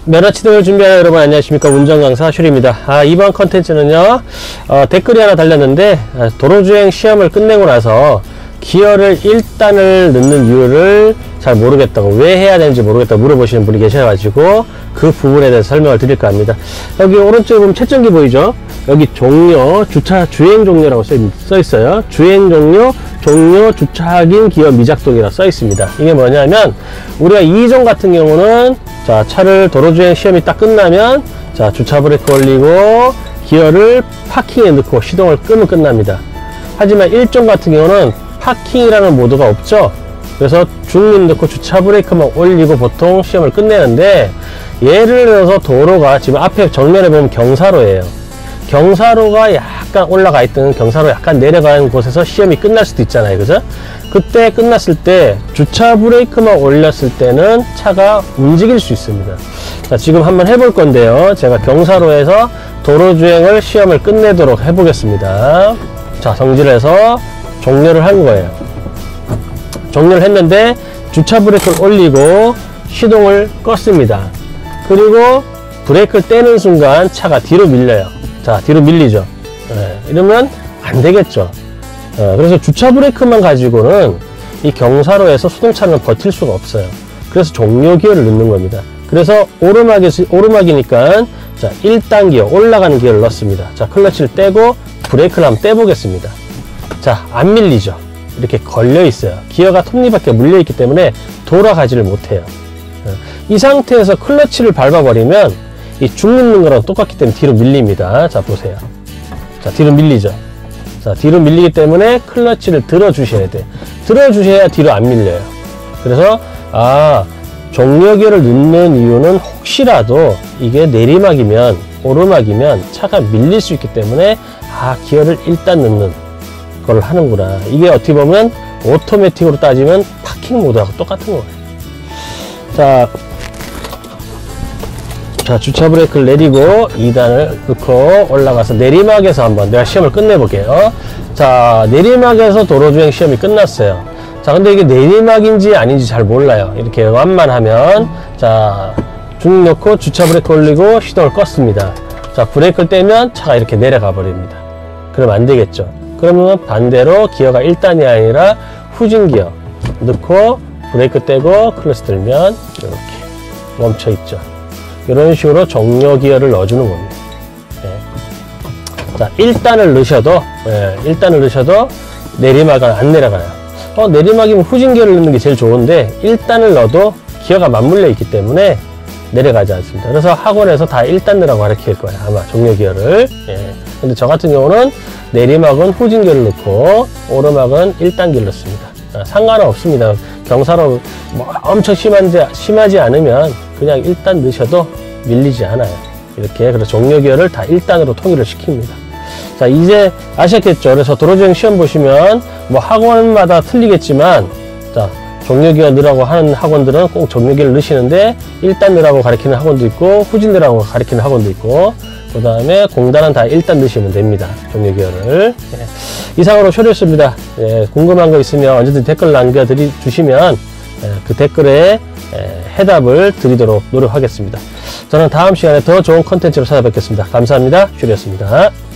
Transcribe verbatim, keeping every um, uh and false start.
면허취득을 준비하는 여러분 안녕하십니까. 운전강사 슈리입니다. 아, 이번 컨텐츠는요 어, 댓글이 하나 달렸는데 아, 도로주행 시험을 끝내고 나서 기어를 일 단을 넣는 이유를 잘 모르겠다고, 왜 해야 되는지 모르겠다고 물어보시는 분이 계셔가지고 그 부분에 대해서 설명을 드릴까 합니다. 여기 오른쪽에 보면 채점기 보이죠? 여기 종료, 주차 주행 종료라고 써, 써 있어요. 주행 종료, 종료, 주차 확인, 기어 미작동이라고 써 있습니다. 이게 뭐냐면 우리가 이 종 같은 경우는 자, 차를 도로주행 시험이 딱 끝나면 자, 주차 브레이크 올리고 기어를 파킹에 넣고 시동을 끄면 끝납니다. 하지만 일 종 같은 경우는 파킹이라는 모드가 없죠. 그래서 중립 넣고 주차 브레이크만 올리고 보통 시험을 끝내는데, 예를 들어서 도로가 지금 앞에 정면에 보면 경사로예요. 경사로가 약간 올라가 있던 경사로 약간 내려가는 곳에서 시험이 끝날 수도 있잖아요. 그죠? 그때 끝났을 때 주차 브레이크만 올렸을 때는 차가 움직일 수 있습니다. 자, 지금 한번 해볼 건데요. 제가 경사로에서 도로주행을 시험을 끝내도록 해보겠습니다. 자, 정지해서 종료를 한 거예요. 종료를 했는데 주차 브레이크를 올리고 시동을 껐습니다. 그리고 브레이크를 떼는 순간 차가 뒤로 밀려요. 자, 뒤로 밀리죠. 네, 이러면 안 되겠죠. 어, 그래서 주차 브레이크만 가지고는 이 경사로에서 수동차는 버틸 수가 없어요. 그래서 종료 기어를 넣는 겁니다. 그래서 오르막이, 오르막이니까 자, 일 단 기어, 올라가는 기어를 넣습니다. 자, 클러치를 떼고 브레이크를 한번 떼보겠습니다. 자, 안 밀리죠. 이렇게 걸려 있어요. 기어가 톱니바퀴에 물려 있기 때문에 돌아가지를 못해요. 어, 이 상태에서 클러치를 밟아버리면 이 중립는 거랑 똑같기 때문에 뒤로 밀립니다. 자, 보세요. 자, 뒤로 밀리죠. 자, 뒤로 밀리기 때문에 클러치를 들어 주셔야 돼. 들어 주셔야 뒤로 안 밀려요. 그래서 아, 종료기어를 넣는 이유는 혹시라도 이게 내리막이면, 오르막이면 차가 밀릴 수 있기 때문에 아, 기어를 일단 넣는 걸 하는구나. 이게 어떻게 보면 오토매틱으로 따지면 파킹 모드하고 똑같은 거예요. 자, 자, 주차 브레이크를 내리고 이 단을 넣고 올라가서 내리막에서 한번 내가 시험을 끝내볼게요. 자, 내리막에서 도로주행 시험이 끝났어요. 자, 근데 이게 내리막인지 아닌지 잘 몰라요. 이렇게 완만하면 자, 중 넣고 주차 브레이크 올리고 시동을 껐습니다. 자, 브레이크를 떼면 차가 이렇게 내려가 버립니다. 그러면 안 되겠죠. 그러면 반대로 기어가 일 단이 아니라 후진 기어 넣고 브레이크 떼고 클러치 들면 이렇게 멈춰 있죠. 이런 식으로 종료 기어를 넣어주는 겁니다. 네. 자, 일 단을 넣으셔도, 네, 일 단을 넣으셔도 내리막은 안 내려가요. 어, 내리막이면 후진 기어를 넣는 게 제일 좋은데 일 단을 넣어도 기어가 맞물려 있기 때문에 내려가지 않습니다. 그래서 학원에서 다 일 단 넣으라고 가르칠 거예요. 아마 종료 기어를. 예. 근데 저 같은 경우는 내리막은 후진 기어를 넣고 오르막은 일 단 기어를 넣습니다. 아, 상관은 없습니다. 경사로 뭐 엄청 심한지, 심하지 않으면 그냥 일 단 넣으셔도 밀리지 않아요. 이렇게. 그래서 종료 기어를 다 일 단으로 통일을 시킵니다. 자, 이제 아셨겠죠? 그래서 도로주행 시험 보시면 뭐 학원마다 틀리겠지만, 자, 종료 기어 넣으라고 하는 학원들은 꼭 종료 기어를 넣으시는데 일 단 넣으라고 가르치는 학원도 있고 후진 넣으라고 가르치는 학원도 있고, 그 다음에 공단은 다 일 단 넣으시면 됩니다. 종료 기어를. 예. 이상으로 쇼리였습니다. 예, 궁금한 거 있으면 언제든지 댓글 남겨주시면 예, 그 댓글에 예, 해답을 드리도록 노력하겠습니다. 저는 다음 시간에 더 좋은 컨텐츠로 찾아뵙겠습니다. 감사합니다. 쇼리였습니다.